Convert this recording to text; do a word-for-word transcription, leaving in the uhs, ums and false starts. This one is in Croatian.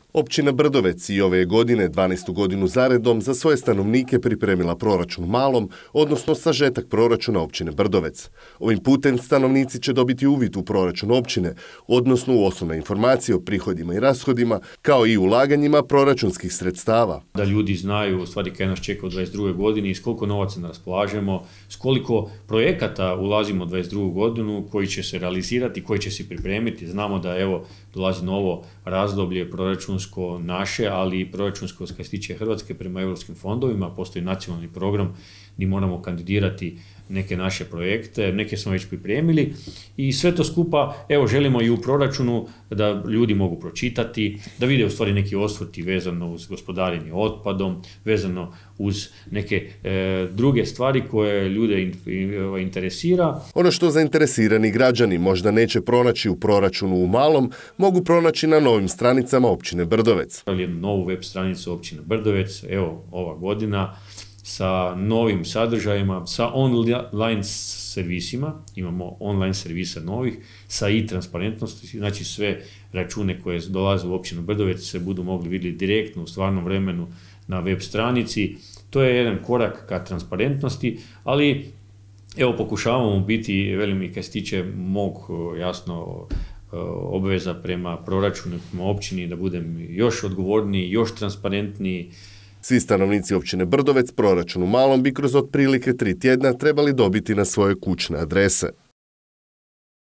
Općina Brdovec i ove godine, dvanaestu godinu zaredom, za svoje stanovnike pripremila proračun u malom, odnosno sažetak proračuna općine Brdovec. Ovim putem stanovnici će dobiti uvid u proračun općine, odnosno u osnovne informacije o prihodima i rashodima, kao i ulaganjima proračunskih sredstava. Da ljudi znaju u stvari kaj nas čeka u dvadeset drugoj godini, s koliko novaca raspolažemo, s koliko projekata ulazimo u dvadeset drugu godinu koji će se realizirati, koji će se pripremiti. Znamo da evo dolazi novo razdoblje proračunsko naše, ali i proračunsko što se tiče Hrvatske prema europskim fondovima. Postoji nacionalni program gdje moramo kandidirati neke naše projekte, neke smo već pripremili i sve to skupa, evo, želimo i u proračunu da ljudi mogu pročitati, da vide u stvari neki osvrti vezano uz gospodarenje otpadom, vezano uz neke e, druge stvari koje ljude in, interesira. Ono što zainteresirani građani možda neće pronaći u proračunu u malom, mogu pronaći na novim stranicama općine Brdovec. Jednu novu web stranicu općine Brdovec, evo, ova godina, sa novim sadržajima, sa online servisima, imamo online servisa novih, sa i transparentnosti, znači sve račune koje dolaze u općinu Brdovec se budu mogli vidjeti direktno u stvarnom vremenu na web stranici. To je jedan korak ka transparentnosti, ali evo pokušavamo biti, velim i kad se tiče mog, jasno, obveza prema proračunu, prema općini, da budem još odgovorniji, još transparentniji. Svi stanovnici općine Brdovec proračun u malom bi kroz otprilike tri tjedna trebali dobiti na svoje kućne adrese.